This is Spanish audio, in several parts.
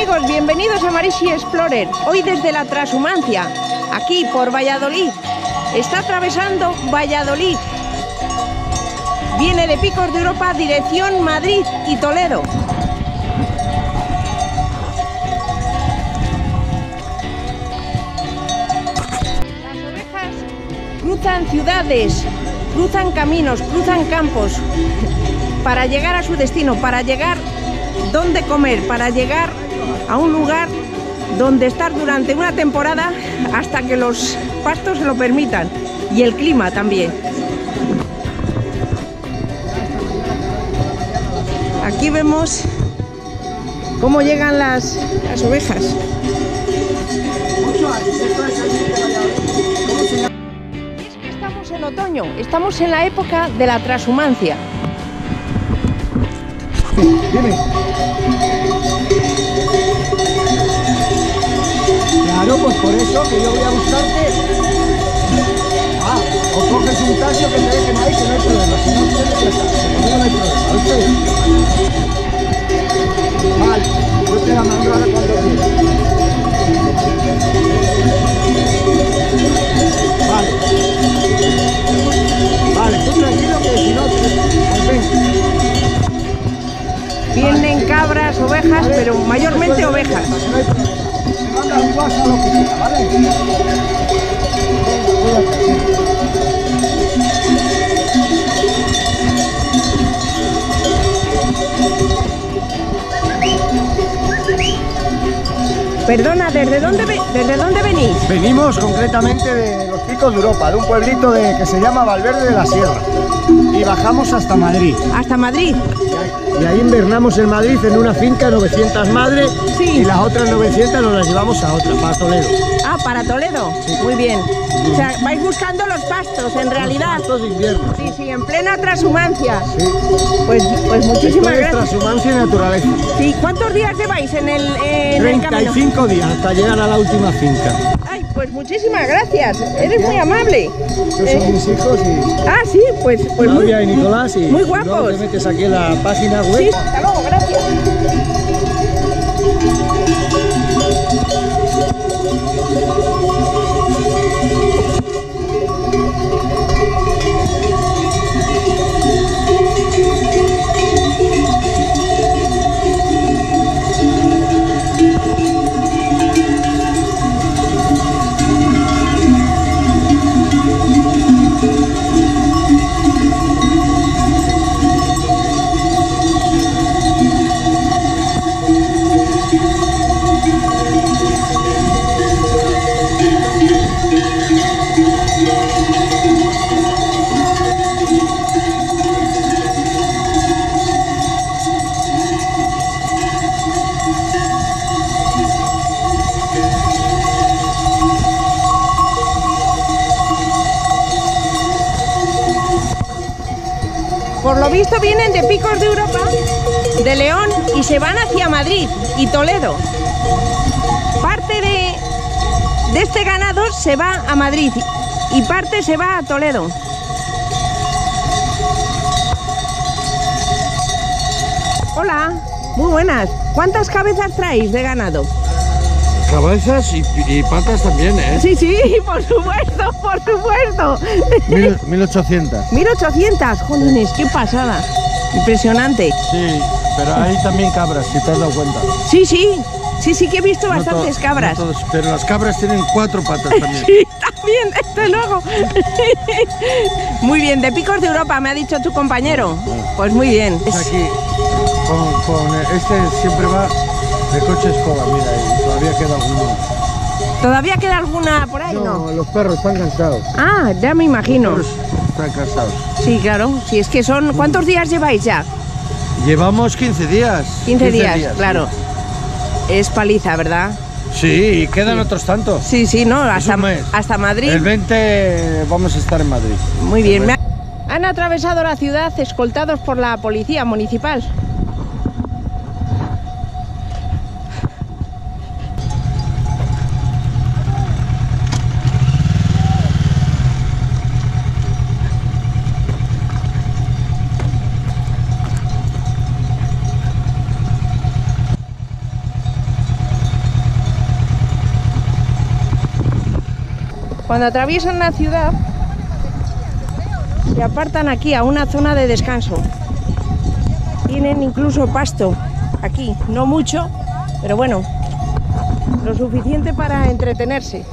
amigos, bienvenidos a Marichi Explorer. Hoy desde la Transhumancia, aquí por Valladolid. Está atravesando Valladolid. Viene de Picos de Europa, dirección Madrid y Toledo. Las ovejas cruzan ciudades, cruzan caminos, cruzan campos para llegar a su destino, para llegar donde comer, para llegar a un lugar donde estar durante una temporada hasta que los pastos se lo permitan y el clima también. Aquí vemos cómo llegan las ovejas. Y es que estamos en otoño, estamos en la época de la transhumancia. Dime. Claro, pues por eso que yo voy a buscarte. Ah, o coges un taxi que te dejen ahí, que no hay problema. Si no quieres, ya está. Conmigo no hay problema. ¿Oíste? Vale, yo te la mando ahora cuando quieras. Vale. Vale, tú tranquilo que si no, pues ven. Vienen cabras, ovejas, pero mayormente ovejas. Me manda un WhatsApp lo que sea, ¿vale? Perdona, ¿desde dónde venís? Venimos concretamente de los Picos de Europa, de un pueblito que se llama Valverde de la Sierra. Y bajamos hasta Madrid. Hasta Madrid. Y ahí invernamos en Madrid en una finca, 900 madres, sí. Y las otras 900 nos las llevamos a otra, para Toledo. Ah, para Toledo. Sí. Muy bien. O sea, vais buscando los pastos, en realidad. Los pastos de invierno. Sí, sí, en plena transhumancia. Sí. Pues muchísimas gracias. Transhumancia y naturaleza. Sí, ¿cuántos días lleváis en el camino? 35 días hasta llegar a la última finca. Ay, pues muchísimas gracias. Eres muy amable. Estos son mis hijos y... Ah, sí, pues Claudia y Nicolás. Y muy guapos. luego te metes aquí en la página web. Sí, hasta luego, gracias. Por lo visto vienen de Picos de Europa, de León, y se van hacia Madrid y Toledo. Parte de este ganado se va a Madrid y parte se va a Toledo. Hola, muy buenas. ¿Cuántas cabezas traéis de ganado? Cabezas y patas también, ¿eh? Sí, sí, por supuesto, por supuesto. 1800. 1800, jolines, qué pasada. Impresionante. Sí, pero hay también cabras, si te has dado cuenta. Sí, sí, sí, sí que he visto bastantes cabras. No todos, pero las cabras tienen 4 patas también. Sí, también, desde luego. Muy bien, de Picos de Europa, me ha dicho tu compañero. Pues muy bien. Aquí, con este siempre va de coche escoba, mira, y todavía queda alguno. ¿Todavía queda alguna por ahí, no? Los perros están cansados. Ah, ya me imagino. Los perros están cansados. Sí, claro, si es que son... ¿Cuántos días lleváis ya? Llevamos 15 días. 15 días, claro. Sí. Es paliza, ¿verdad? Sí, y quedan otros tantos. Sí, sí, no, hasta Madrid. El 20 vamos a estar en Madrid. Muy bien. Han atravesado la ciudad escoltados por la policía municipal. Cuando atraviesan la ciudad, se apartan aquí a una zona de descanso. Tienen incluso pasto aquí, no mucho, pero bueno, lo suficiente para entretenerse.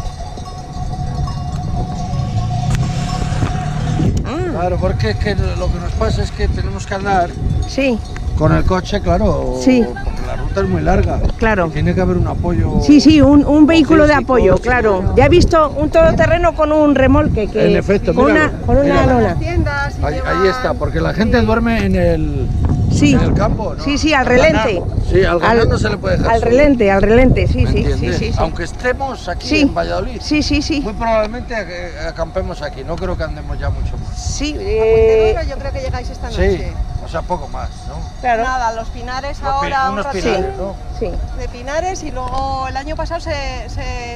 Claro, porque es que lo que nos pasa es que tenemos que andar Sí, con el coche, claro, Sí. porque la ruta es muy larga. claro. Y tiene que haber un apoyo. Sí, sí, un vehículo de logístico, apoyo, sí. claro. Ya he visto un todoterreno con un remolque que En efecto, con míralo, una míralo. lona. Ahí está, porque la gente duerme en el Sí, en el campo, ¿no? sí, sí, al relente. ganar. Sí, al ganar no se le puede dejar Al solo. relente, sí, ¿Me sí, entiendes? sí, sí, sí. Aunque estemos aquí Sí. en Valladolid, Sí, sí, sí. muy probablemente acampemos aquí. No creo que andemos ya mucho más. Sí, Yo creo que llegáis esta Sí, noche. o sea, poco más, ¿no? claro. Nada, los Pinares ahora, un Unos ratito pinares, ¿no? Sí, de Pinares y luego el año pasado se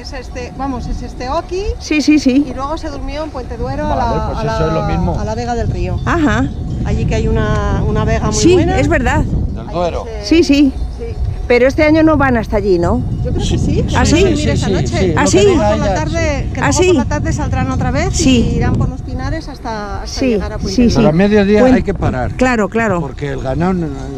esteó aquí sí, sí, sí. y luego se durmió en Puente Duero Vale, pues eso es lo mismo. a la Vega del Río. Ajá. Allí que hay una vega muy Sí, buena. es verdad. Del Allí Duero. Sí, sí. sí. Pero este año no van hasta allí, ¿no? Yo creo que sí. ¿Ah, sí? Mira Sí, esta sí, noche. sí, ¿Ah, lo sí? que Luego diga por la ella, tarde, sí. que ¿Ah, luego sí? por la tarde saldrán otra vez Sí. y irán por los Pinares hasta Sí, llegar a Puente sí, Duero. Pero a mediodía Buen- hay que parar. Claro, claro. Porque el ganado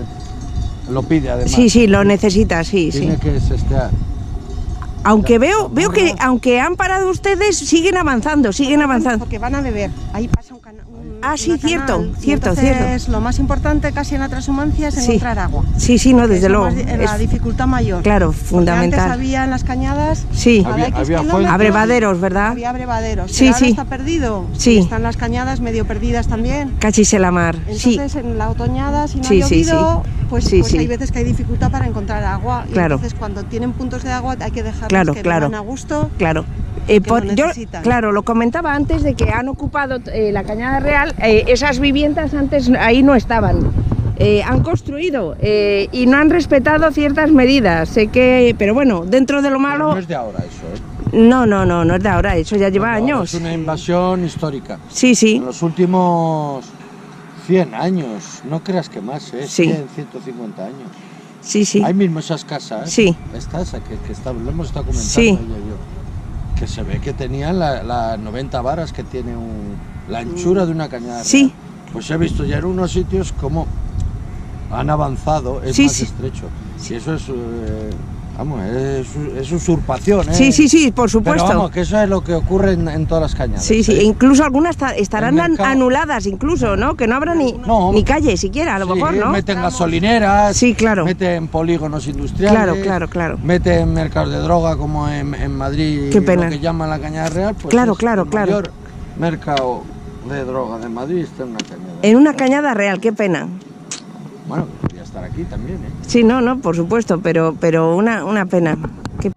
lo pide además. Sí, sí, lo necesita, sí, sí. Tiene que sestear. Aunque veo que aunque han parado ustedes, siguen avanzando. Porque van a beber. Ahí pasa un canal. Ah, sí, cierto, cierto. Lo más importante casi en la transhumancia es Sí. encontrar agua. Sí, sí, no, desde Es luego. la dificultad mayor. Claro, Porque fundamental. Antes había en las cañadas. Sí, cada X Había kilómetros, abrevaderos, ¿verdad? Había abrevaderos. Sí, pero ahora sí. está perdido. Sí. Y están las cañadas medio perdidas también. Cachis la mar. Sí, Entonces en la otoñada, si no Sí, ha sí, llovido, pues Sí, sí. hay veces que hay dificultad para encontrar agua. Y Claro. entonces cuando tienen puntos de agua hay que dejarlos Claro, que claro. beban a gusto. claro. lo Yo, necesitan. claro, lo comentaba antes de que han ocupado la Cañada Real. Esas viviendas antes ahí no estaban. Han construido y no han respetado ciertas medidas. Sé que, pero bueno, dentro de lo Pero malo. no es de ahora eso, ¿eh? No es de ahora. Eso ya lleva No es de ahora, años. Es una invasión histórica. Sí, sí. En los últimos 100 años, no creas que más, ¿eh? Sí. 100, 150 años. Sí, sí. Hay mismo esas casas, Sí. estas que lo hemos estado comentando Sí. ella y yo, que se ve que tenían las 90 varas que tiene la anchura de una cañada Sí. real. Pues he visto ya en unos sitios como han avanzado, es Sí, más sí. estrecho. Y eso es, vamos, es usurpación, ¿eh? Sí, sí, sí, por supuesto. Pero vamos, que eso es lo que ocurre en todas las cañadas. Sí, sí, ¿eh? e incluso algunas estarán El mercado. anuladas, incluso, ¿no? Que no habrá No. ni calle siquiera, a lo Sí, mejor, ¿no? Meten gasolineras, Sí, claro. meten polígonos industriales, Claro. meten mercados de droga como en Madrid, Qué pena. lo que llaman la Cañada Real, pues Claro, es claro, el claro. mayor mercado de droga de Madrid está en una cañada. En una Cañada Real, qué pena. Bueno, podría estar aquí también, ¿eh? Sí, no, por supuesto, pero una pena. Qué-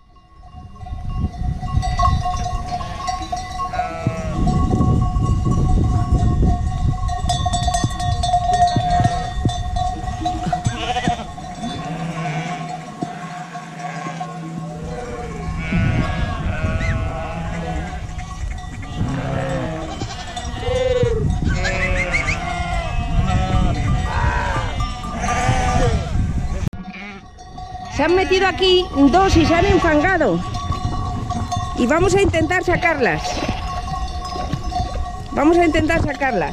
Se han metido aquí dos y se han enfangado. Y vamos a intentar sacarlas. Vamos a intentar sacarlas.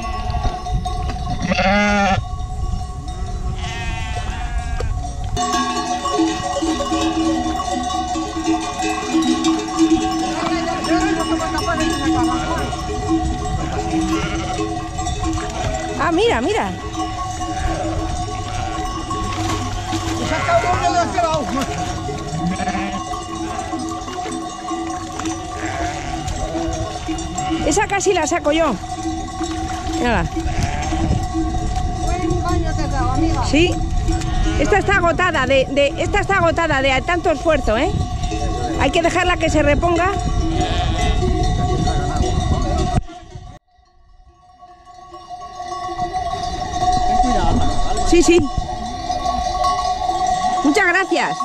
Ah, mira, mira. Esa casi la saco yo. Mírala. Buen baño te has dado, amiga. Sí. Esta está agotada esta está agotada de tanto esfuerzo, ¿eh? Hay que dejarla que se reponga. Sí, sí. Muchas gracias.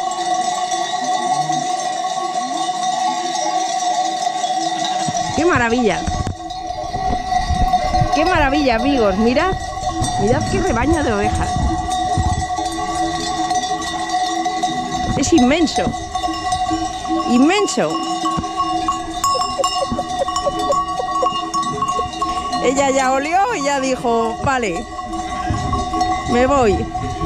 Qué maravilla. Qué maravilla, amigos. Mirad. Mirad qué rebaño de ovejas. Es inmenso. Inmenso. Ella ya olió y ya dijo, vale, me voy.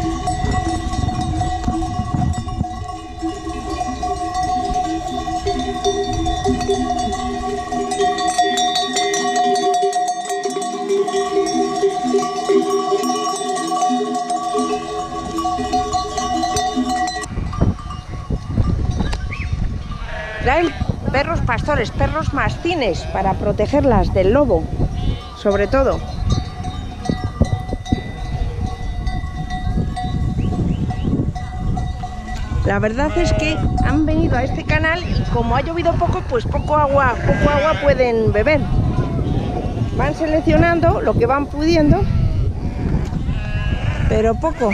Traen perros pastores, perros mastines para protegerlas del lobo, sobre todo. La verdad es que han venido a este canal y como ha llovido poco, pues poco agua pueden beber. Van seleccionando lo que van pudiendo, pero poco.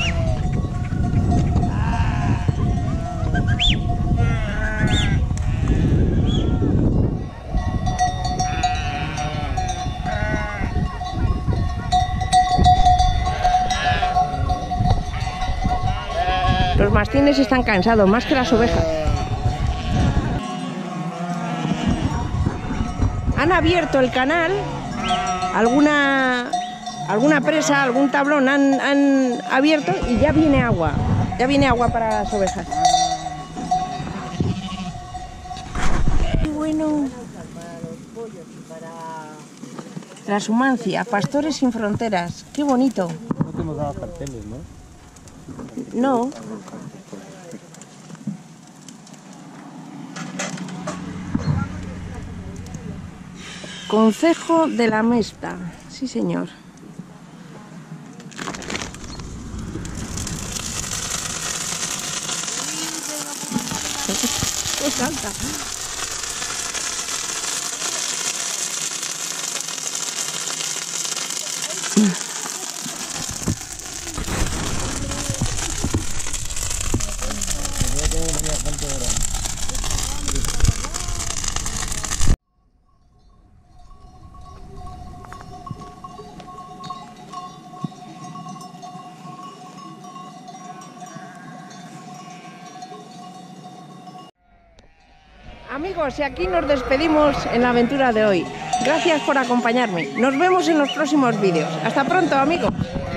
Los mastines están cansados, más que las ovejas. Han abierto el canal, alguna presa, algún tablón han abierto y ya viene agua para las ovejas. Qué bueno. Transhumancia, Pastores sin Fronteras, qué bonito. No te hemos dado carteles, ¿no? No. Concejo de la Mesta, sí señor. ¡Qué salta! Amigos, y aquí nos despedimos en la aventura de hoy. Gracias por acompañarme. Nos vemos en los próximos vídeos. Hasta pronto, amigos.